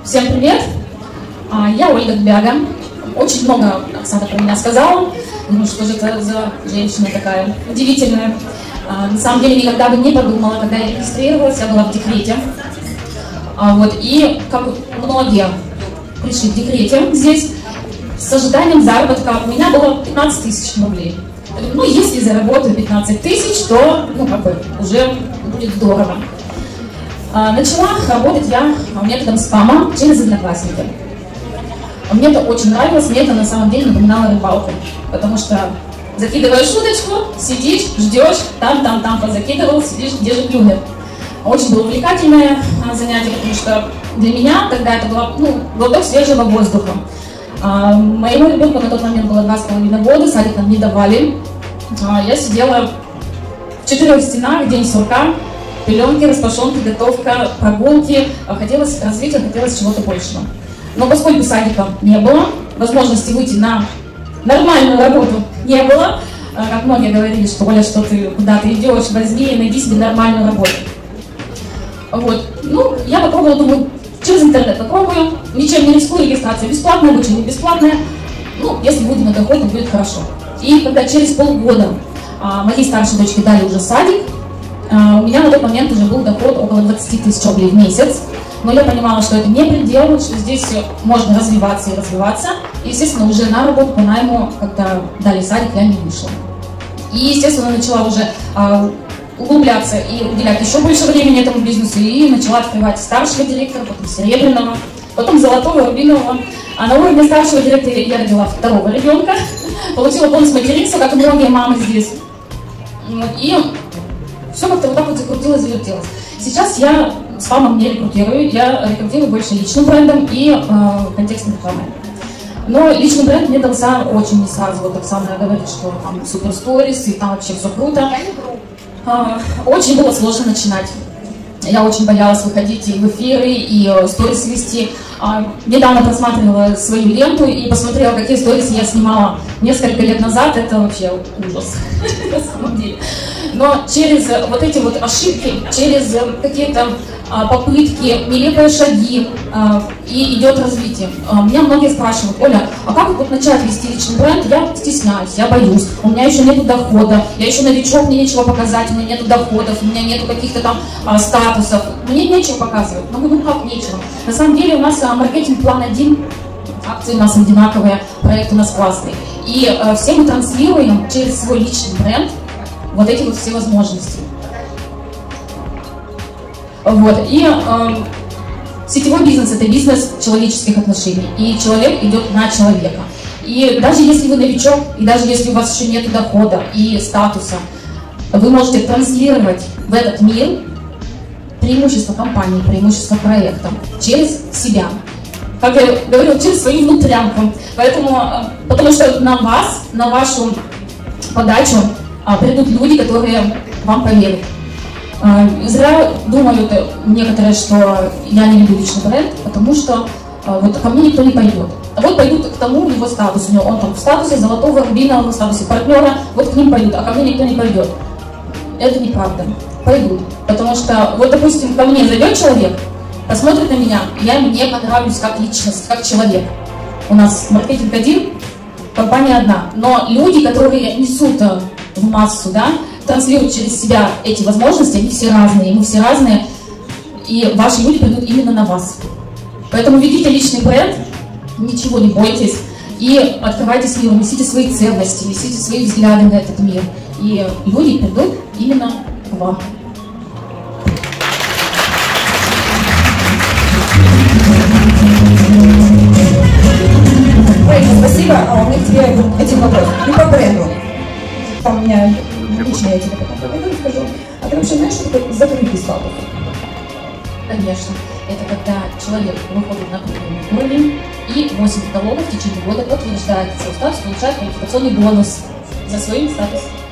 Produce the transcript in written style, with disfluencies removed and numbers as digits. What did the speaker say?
Всем привет! Я Ольга Дбяга. Очень много Оксана про меня сказала. Думаю, что же это за женщина такая удивительная. На самом деле никогда бы не подумала, когда я регистрировалась, я была в декрете. И как многие пришли в декрете здесь, с ожиданием заработка у меня было 15 тысяч рублей. Ну, если заработаю 15 тысяч, то, уже будет здорово. Начала работать я методом спама через Одноклассники. Мне это очень нравилось, мне это на самом деле напоминало рыбалку, потому что закидываешь удочку, сидишь, ждешь, там позакидывал, сидишь, где же клюнет. Очень было увлекательное занятие, потому что для меня тогда это было глоток свежего воздуха. Моему ребенку на тот момент было 2,5 года, садик нам не давали. Я сидела в 4 стенах, день сурка, пеленки, распашонки, готовка, прогулки. Хотелось развития, хотелось чего-то большего. Но поскольку садика не было, возможности выйти на нормальную работу не было, как многие говорили, что Оля, что ты куда-то идешь, возьми, найди себе нормальную работу. Я попробовала, думаю, через интернет попробую, ничем не рискую, регистрация бесплатная, обучение бесплатное. Если будет на доход, то будет хорошо. И когда через полгода моей старшей дочке дали уже садик, у меня на тот момент уже был доход около 20 тысяч рублей в месяц. Но я понимала, что это не предел, что здесь можно развиваться и развиваться. И, естественно, уже на работу по найму, когда дали садик, я не вышла. И, естественно, начала уже углубляться и уделять еще больше времени этому бизнесу. И начала открывать старшего директора, потом серебряного, потом золотого, рубинового. А на уровне старшего директора я родила второго ребенка. Получила бонус материнства, как и многие мамы здесь. И все как-то вот так вот закрутилось, завертелось. Сейчас я спамом не рекрутирую, я рекрутирую больше личным брендом и контекстной рекламой. Но личный бренд мне дался очень не сразу. Вот Оксана говорит, что там супер сторис, и там вообще все круто. Очень было сложно начинать. Я очень боялась выходить и в эфиры, и сторис вести. Недавно просматривала свою ленту и посмотрела, какие сторисы я снимала несколько лет назад. Это вообще ужас на самом деле. Но через вот эти вот ошибки, через какие-то попытки, нелепые шаги, и идет развитие. Меня многие спрашивают: Оля, а как вот начать вести личный бренд? Я стесняюсь, я боюсь, у меня еще нет дохода, я еще новичок, мне нечего показать, у меня нет доходов, у меня нет каких-то там статусов, мне нечего показывать. Как нечего? На самом деле у нас маркетинг план 1, акции у нас одинаковые, проект у нас классный. И все мы транслируем через свой личный бренд вот эти вот все возможности. Сетевой бизнес – это бизнес человеческих отношений, и человек идет на человека. И даже если вы новичок, и даже если у вас еще нет дохода и статуса, вы можете транслировать в этот мир преимущества компании, преимущества проекта через себя. Как я говорила, через свою внутрянку. Потому что на вас, на вашу подачу придут люди, которые вам поверят. Зря думают некоторые, что я не люблю личный бренд, потому что ко мне никто не пойдет. А вот пойдут к тому, у него статус, он там в статусе золотого, рубинового, в статусе партнера, вот к ним пойдут, а ко мне никто не пойдет. Это неправда. Пойдут. Потому что, допустим, ко мне зайдет человек, посмотрит на меня, я мне понравлюсь как личность, как человек. У нас маркетинг 1, компания 1, но люди, которые несут в массу, транслируют через себя эти возможности, они все разные, мы все разные, и ваши люди придут именно на вас. Поэтому ведите личный бренд, ничего не бойтесь, и открывайтесь миру, несите свои ценности, несите свои взгляды на этот мир, и люди придут именно к вам. Ой, спасибо, у меня к тебе один вопрос. Не по бренду. Там у меня лично, я тебе потом проведу и скажу. А ты вообще знаешь, что такое закрытый статус? Конечно. Это когда человек выходит на определенный уровень и 8 каталогов в течение года подтверждает свой статус, получает квалификационный бонус за свой статус.